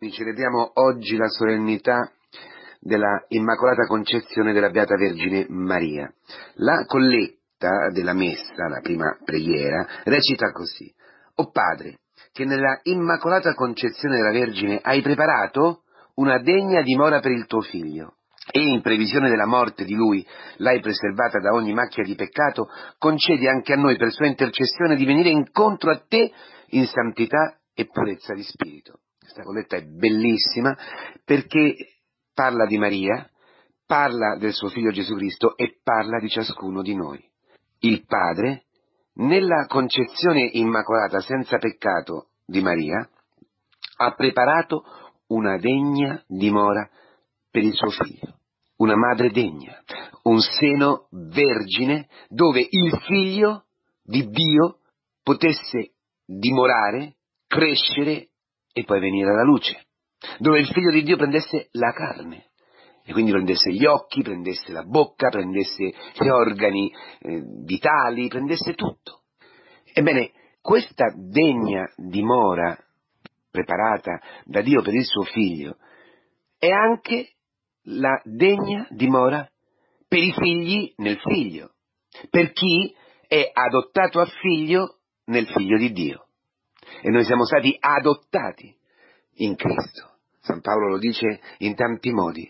Celebriamo oggi la solennità della Immacolata Concezione della Beata Vergine Maria. La colletta della messa, la prima preghiera, recita così: O Padre, che nella Immacolata Concezione della Vergine hai preparato una degna dimora per il tuo Figlio, e in previsione della morte di Lui l'hai preservata da ogni macchia di peccato, concedi anche a noi per sua intercessione di venire incontro a te in santità e purezza di spirito. Questa colletta è bellissima perché parla di Maria, parla del suo Figlio Gesù Cristo e parla di ciascuno di noi. Il Padre, nella concezione immacolata senza peccato di Maria, ha preparato una degna dimora per il suo Figlio, una madre degna, un seno vergine dove il Figlio di Dio potesse dimorare, crescere e poi venire alla luce, dove il Figlio di Dio prendesse la carne e quindi prendesse gli occhi, prendesse la bocca, prendesse gli organi vitali, prendesse tutto. Ebbene, questa degna dimora preparata da Dio per il suo Figlio è anche la degna dimora per i figli nel Figlio, per chi è adottato a figlio nel Figlio di Dio. E noi siamo stati adottati in Cristo. San Paolo lo dice in tanti modi.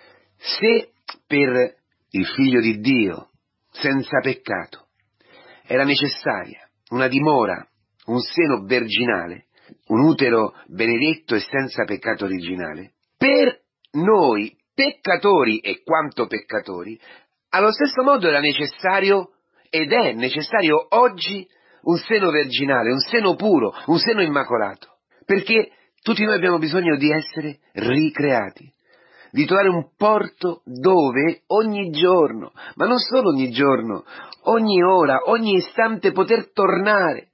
Se per il Figlio di Dio, senza peccato, era necessaria una dimora, un seno virginale, un utero benedetto e senza peccato originale, per noi peccatori e quanto peccatori, allo stesso modo era necessario ed è necessario oggi un seno virginale, un seno puro, un seno immacolato, perché tutti noi abbiamo bisogno di essere ricreati, di trovare un porto dove ogni giorno, ma non solo ogni giorno, ogni ora, ogni istante poter tornare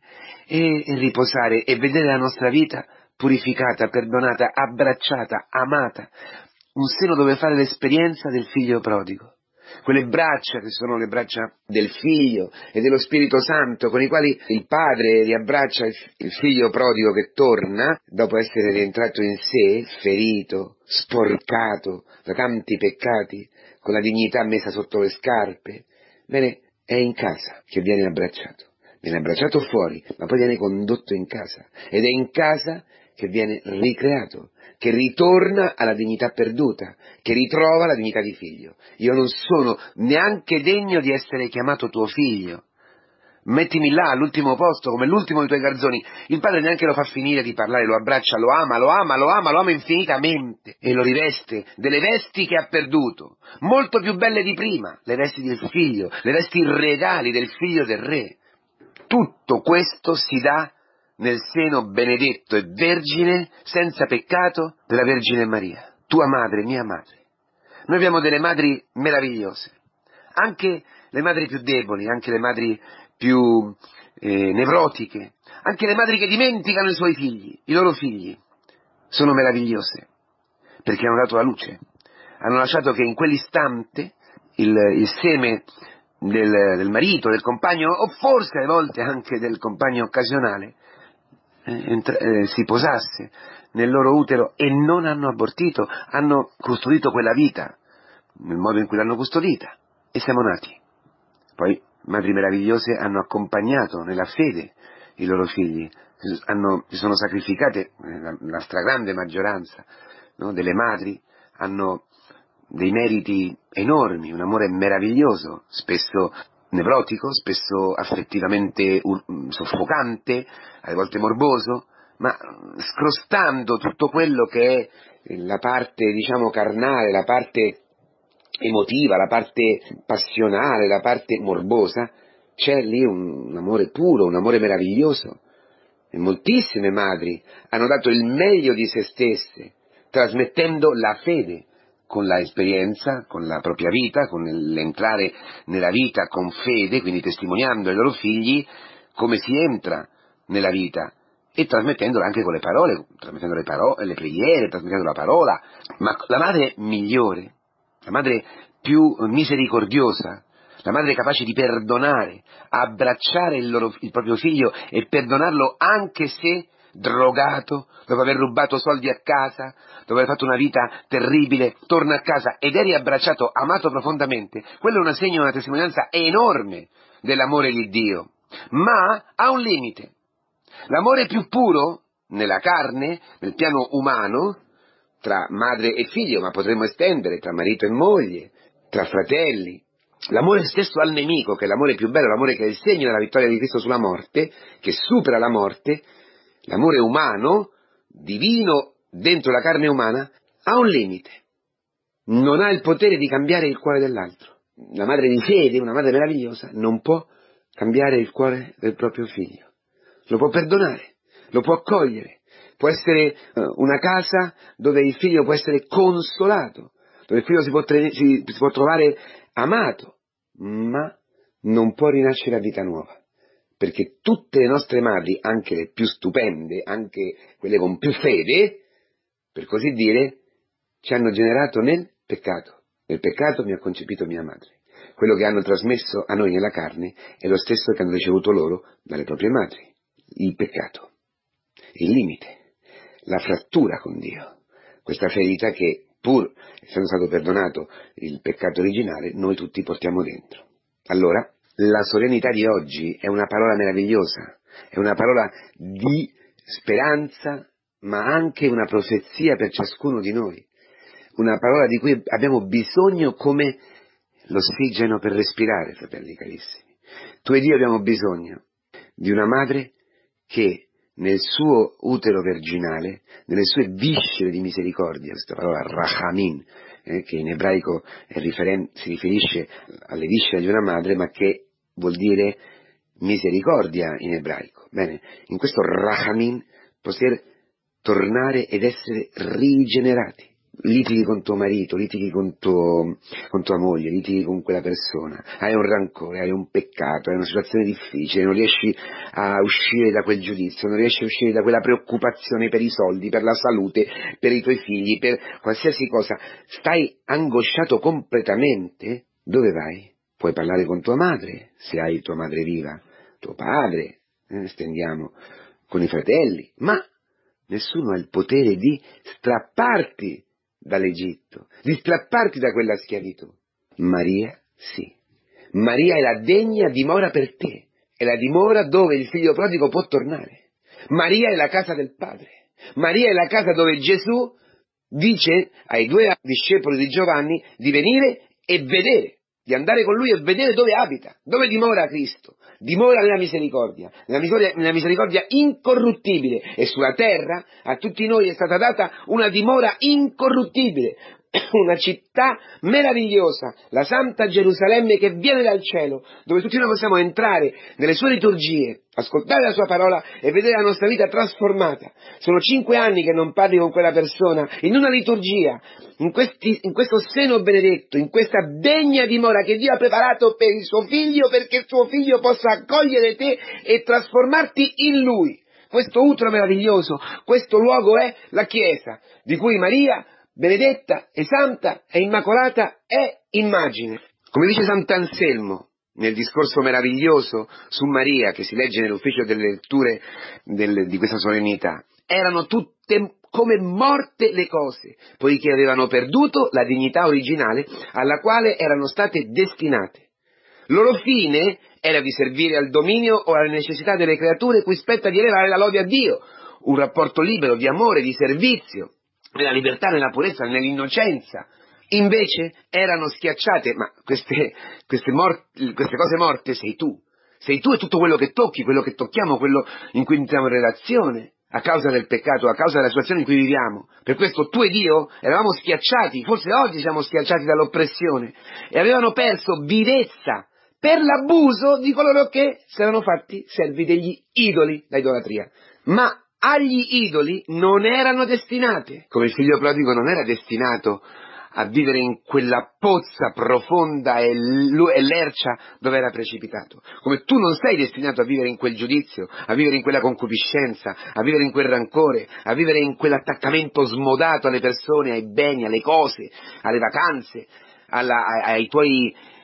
e riposare e vedere la nostra vita purificata, perdonata, abbracciata, amata, un seno dove fare l'esperienza del figlio prodigo. Quelle braccia che sono le braccia del Figlio e dello Spirito Santo, con i quali il Padre riabbraccia il Figlio prodigo che torna, dopo essere rientrato in sé, ferito, sporcato da tanti peccati, con la dignità messa sotto le scarpe. Bene, è in casa che viene abbracciato fuori, ma poi viene condotto in casa, ed è in casa che viene ricreato, che ritorna alla dignità perduta, che ritrova la dignità di figlio. Io non sono neanche degno di essere chiamato tuo figlio. Mettimi là all'ultimo posto come l'ultimo dei tuoi garzoni. Il padre neanche lo fa finire di parlare, lo abbraccia, lo ama infinitamente e lo riveste delle vesti che ha perduto, molto più belle di prima, le vesti del figlio, le vesti regali del figlio del re. Tutto questo si dà nel seno benedetto e vergine, senza peccato, della Vergine Maria, tua madre, mia madre. Noi abbiamo delle madri meravigliose, anche le madri più deboli, anche le madri più nevrotiche, anche le madri che dimenticano i suoi figli, i loro figli, sono meravigliose, perché hanno dato la luce, hanno lasciato che in quell'istante il seme del marito, del compagno, o forse alle volte anche del compagno occasionale, si posasse nel loro utero e non hanno abortito, hanno custodito quella vita nel modo in cui l'hanno custodita e siamo nati. Poi madri meravigliose hanno accompagnato nella fede i loro figli, si sono sacrificate, la stragrande maggioranza, no, delle madri hanno dei meriti enormi, un amore meraviglioso, spesso nevrotico, spesso affettivamente soffocante, alle volte morboso, ma scrostando tutto quello che è la parte, diciamo, carnale, la parte emotiva, la parte passionale, la parte morbosa, c'è lì un amore puro, un amore meraviglioso. E moltissime madri hanno dato il meglio di se stesse, trasmettendo la fede, con la esperienza, con la propria vita, con l'entrare nella vita con fede, quindi testimoniando ai loro figli come si entra nella vita e trasmettendola anche con le parole, trasmettendo le preghiere, trasmettendo la parola. Ma la madre migliore, la madre più misericordiosa, la madre capace di perdonare, abbracciare il proprio figlio e perdonarlo anche se drogato, dopo aver rubato soldi a casa, dopo aver fatto una vita terribile, torna a casa ed eri abbracciato, amato profondamente, quello è un segno, una testimonianza enorme dell'amore di Dio, ma ha un limite. L'amore più puro, nella carne, nel piano umano, tra madre e figlio, ma potremmo estendere tra marito e moglie, tra fratelli, l'amore stesso al nemico, che è l'amore più bello, l'amore che è il segno della vittoria di Cristo sulla morte, che supera la morte, l'amore umano, divino, dentro la carne umana, ha un limite. Non ha il potere di cambiare il cuore dell'altro. La madre di fede, una madre meravigliosa, non può cambiare il cuore del proprio figlio. Lo può perdonare, lo può accogliere. Può essere una casa dove il figlio può essere consolato, dove il figlio si può trovare amato, ma non può rinascere a vita nuova. Perché tutte le nostre madri, anche le più stupende, anche quelle con più fede, per così dire, ci hanno generato nel peccato. Nel peccato mi ha concepito mia madre. Quello che hanno trasmesso a noi nella carne è lo stesso che hanno ricevuto loro dalle proprie madri. Il peccato, il limite, la frattura con Dio, questa ferita che, pur essendo stato perdonato il peccato originale, noi tutti portiamo dentro. Allora, la solennità di oggi è una parola meravigliosa, è una parola di speranza, ma anche una profezia per ciascuno di noi, una parola di cui abbiamo bisogno come l'ossigeno per respirare, fratelli carissimi. Tu ed io abbiamo bisogno di una madre che nel suo utero virginale, nelle sue viscere di misericordia, questa parola rachamin, che in ebraico si riferisce alle viscere di una madre, ma che vuol dire misericordia in ebraico. Bene, in questo rachamin poter tornare ed essere rigenerati. Litighi con tuo marito, litighi con tua moglie, litighi con quella persona, hai un rancore, hai un peccato, hai una situazione difficile, non riesci a uscire da quel giudizio, non riesci a uscire da quella preoccupazione per i soldi, per la salute, per i tuoi figli, per qualsiasi cosa, stai angosciato completamente, dove vai? Puoi parlare con tua madre, se hai tua madre viva, tuo padre, stendiamo, con i fratelli, ma nessuno ha il potere di strapparti dall'Egitto, di strapparti da quella schiavitù. Maria sì. Maria è la degna dimora per te, è la dimora dove il figlio prodigo può tornare. Maria è la casa del Padre. Maria è la casa dove Gesù dice ai due discepoli di Giovanni di venire e vedere, di andare con lui e vedere dove abita, dove dimora Cristo. Dimora nella misericordia incorruttibile, e sulla terra a tutti noi è stata data una dimora incorruttibile, una città meravigliosa, la Santa Gerusalemme che viene dal cielo, dove tutti noi possiamo entrare nelle sue liturgie, ascoltare la sua parola e vedere la nostra vita trasformata. Sono 5 anni che non parli con quella persona, in una liturgia, in questo seno benedetto, in questa degna dimora che Dio ha preparato per il suo figlio, perché il suo figlio possa accogliere te e trasformarti in lui. Questo utero meraviglioso, questo luogo è la Chiesa, di cui Maria, benedetta e santa e immacolata, è immagine. Come dice Sant'Anselmo nel discorso meraviglioso su Maria, che si legge nell'ufficio delle letture di questa solennità, erano tutte come morte le cose, poiché avevano perduto la dignità originale alla quale erano state destinate. Loro fine era di servire al dominio o alle necessità delle creature cui spetta di elevare la lode a Dio, un rapporto libero di amore, di servizio, nella libertà, nella purezza, nell'innocenza. Invece erano schiacciate, ma queste cose morte sei tu e tutto quello che tocchi, quello che tocchiamo, quello in cui entriamo in relazione, a causa del peccato, a causa della situazione in cui viviamo. Per questo tu ed io eravamo schiacciati, forse oggi siamo schiacciati dall'oppressione, e avevano perso vivezza per l'abuso di coloro che si erano fatti servi degli idoli da idolatria. Ma agli idoli non erano destinate, come il figlio prodigo non era destinato a vivere in quella pozza profonda e lercia dove era precipitato, come tu non sei destinato a vivere in quel giudizio, a vivere in quella concupiscenza, a vivere in quel rancore, a vivere in quell'attaccamento smodato alle persone, ai beni, alle cose, alle vacanze, ai tuoi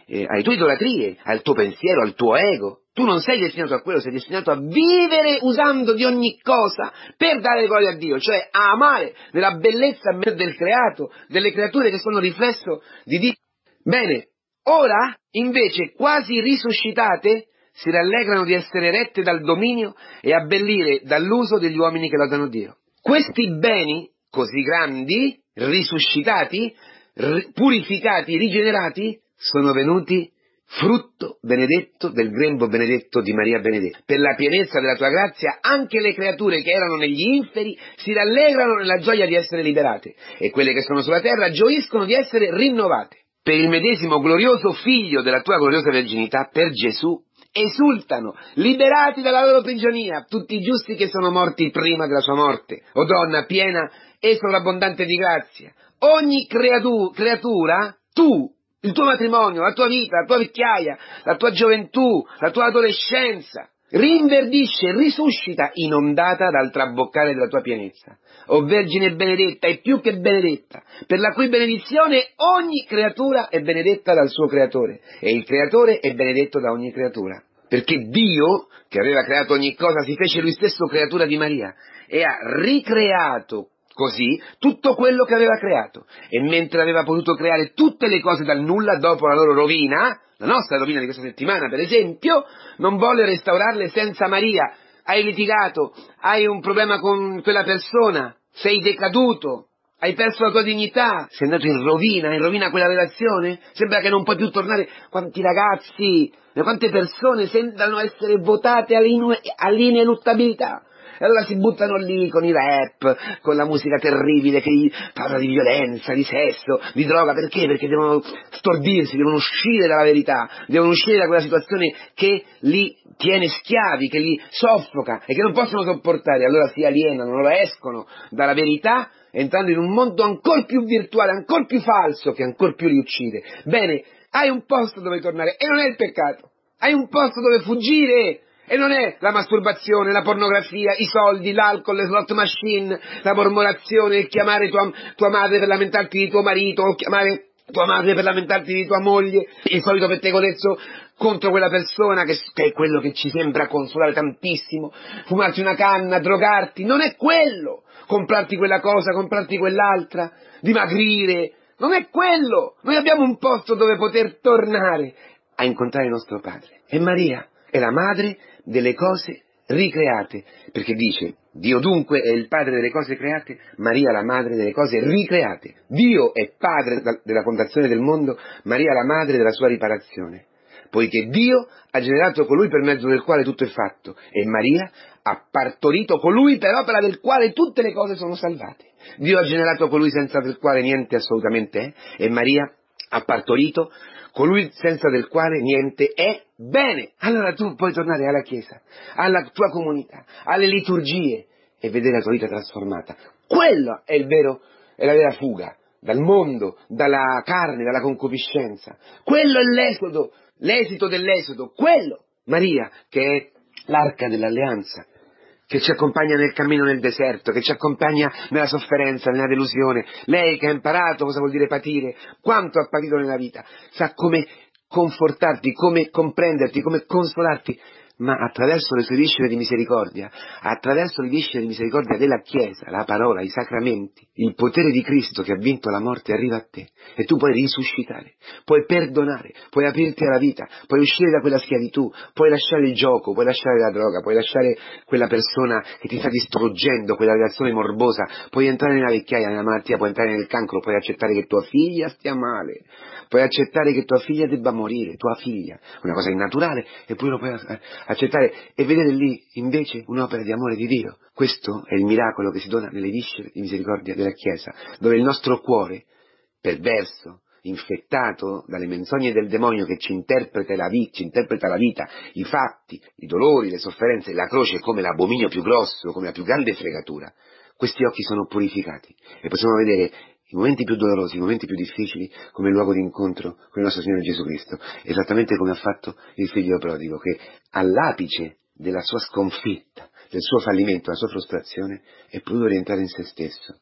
alle tue idolatrie, al tuo pensiero, al tuo ego. Tu non sei destinato a quello, sei destinato a vivere usando di ogni cosa per dare gloria a Dio, cioè a amare nella bellezza del creato, delle creature che sono riflesso di Dio. Bene, ora invece quasi risuscitate si rallegrano di essere rette dal dominio e abbellire dall'uso degli uomini che lodano Dio. Questi beni così grandi, risuscitati, purificati, rigenerati, sono venuti frutto benedetto del grembo benedetto di Maria Benedetta. Per la pienezza della tua grazia anche le creature che erano negli inferi si rallegrano nella gioia di essere liberate e quelle che sono sulla terra gioiscono di essere rinnovate. Per il medesimo glorioso figlio della tua gloriosa verginità, per Gesù, esultano, liberati dalla loro prigionia, tutti i giusti che sono morti prima della sua morte. O donna piena e sovrabbondante di grazia, ogni creatura, tu, il tuo matrimonio, la tua vita, la tua vecchiaia, la tua gioventù, la tua adolescenza, rinverdisce, risuscita, inondata dal traboccare della tua pienezza. O Vergine benedetta e più che benedetta, per la cui benedizione ogni creatura è benedetta dal suo creatore, e il creatore è benedetto da ogni creatura. Perché Dio, che aveva creato ogni cosa, si fece lui stesso creatura di Maria, e ha ricreato così tutto quello che aveva creato. E mentre aveva potuto creare tutte le cose dal nulla dopo la loro rovina, la nostra rovina di questa settimana per esempio, non volle restaurarle senza Maria. Hai litigato, hai un problema con quella persona, sei decaduto, hai perso la tua dignità, sei andato in rovina quella relazione, sembra che non puoi più tornare. Quanti ragazzi, quante persone sembrano essere votate all'ineluttabilità. E allora si buttano lì con i rap, con la musica terribile che parla di violenza, di sesso, di droga. Perché? Perché devono stordirsi, devono uscire dalla verità, devono uscire da quella situazione che li tiene schiavi, che li soffoca e che non possono sopportare. Allora si alienano, loro escono dalla verità entrando in un mondo ancora più virtuale, ancora più falso, che ancora più li uccide. Bene, hai un posto dove tornare e non è il peccato, hai un posto dove fuggire. E non è la masturbazione, la pornografia, i soldi, l'alcol, le slot machine, la mormorazione, il chiamare tua madre per lamentarti di tuo marito, o chiamare tua madre per lamentarti di tua moglie, il solito pettegolezzo contro quella persona che è quello che ci sembra consolare tantissimo, fumarti una canna, drogarti, non è quello, comprarti quella cosa, comprarti quell'altra, dimagrire, non è quello. Noi abbiamo un posto dove poter tornare a incontrare il nostro Padre. E Maria è la madre delle cose ricreate, perché dice: Dio dunque è il padre delle cose create, Maria la madre delle cose ricreate. Dio è padre della fondazione del mondo, Maria la madre della sua riparazione, poiché Dio ha generato colui per mezzo del quale tutto è fatto, e Maria ha partorito colui per opera del quale tutte le cose sono salvate. Dio ha generato colui senza del quale niente assolutamente è, e Maria ha partorito colui senza del quale niente è. Bene, allora tu puoi tornare alla Chiesa, alla tua comunità, alle liturgie e vedere la tua vita trasformata. Quello è la vera fuga dal mondo, dalla carne, dalla concupiscenza. Quello è l'esito dell'esodo. Quello, Maria, che è l'arca dell'alleanza, che ci accompagna nel cammino nel deserto, che ci accompagna nella sofferenza, nella delusione. Lei che ha imparato cosa vuol dire patire, quanto ha patito nella vita, sa come confortarti, come comprenderti, come consolarti, ma attraverso le sue viscere di misericordia, attraverso le viscere di misericordia della Chiesa, la parola, i sacramenti, il potere di Cristo che ha vinto la morte arriva a te e tu puoi risuscitare, puoi perdonare, puoi aprirti alla vita, puoi uscire da quella schiavitù, puoi lasciare il gioco, puoi lasciare la droga, puoi lasciare quella persona che ti sta distruggendo, quella relazione morbosa, puoi entrare nella vecchiaia, nella malattia, puoi entrare nel cancro, puoi accettare che tua figlia stia male, puoi accettare che tua figlia debba morire, tua figlia, una cosa innaturale, eppure lo puoi accettare e vedere lì invece un'opera di amore di Dio. Questo è il miracolo che si dona nelle viscere di misericordia della Chiesa, dove il nostro cuore, perverso, infettato dalle menzogne del demonio che ci interpreta la vita, i fatti, i dolori, le sofferenze, la croce come l'abominio più grosso, come la più grande fregatura, questi occhi sono purificati e possiamo vedere i momenti più dolorosi, i momenti più difficili come luogo di incontro con il nostro Signore Gesù Cristo, esattamente come ha fatto il figlio prodigo, che all'apice della sua sconfitta, del suo fallimento, della sua frustrazione, è potuto rientrare in se stesso,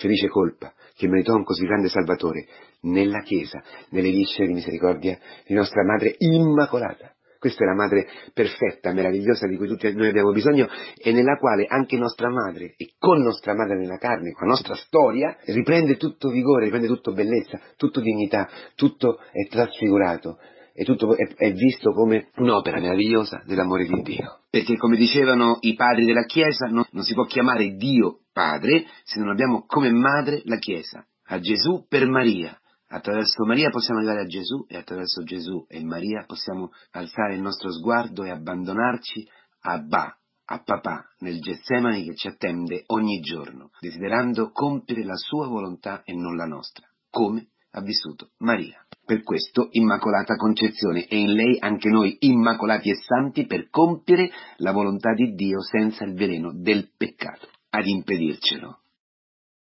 felice colpa che meritò un così grande Salvatore, nella Chiesa, nelle viscere di misericordia di nostra Madre Immacolata. Questa è la Madre perfetta, meravigliosa, di cui tutti noi abbiamo bisogno e nella quale anche nostra Madre, e con nostra Madre nella carne, con la nostra storia, riprende tutto vigore, riprende tutto bellezza, tutto dignità, tutto è trasfigurato e tutto è visto come un'opera meravigliosa dell'amore di Dio. Perché come dicevano i padri della Chiesa, non si può chiamare Dio Padre se non abbiamo come madre la Chiesa, a Gesù per Maria. Attraverso Maria possiamo arrivare a Gesù e attraverso Gesù e Maria possiamo alzare il nostro sguardo e abbandonarci a Abba, a papà, nel Getsemani che ci attende ogni giorno, desiderando compiere la sua volontà e non la nostra, come ha vissuto Maria. Per questo Immacolata Concezione e in lei anche noi immacolati e santi per compiere la volontà di Dio senza il veleno del peccato, ad impedircelo.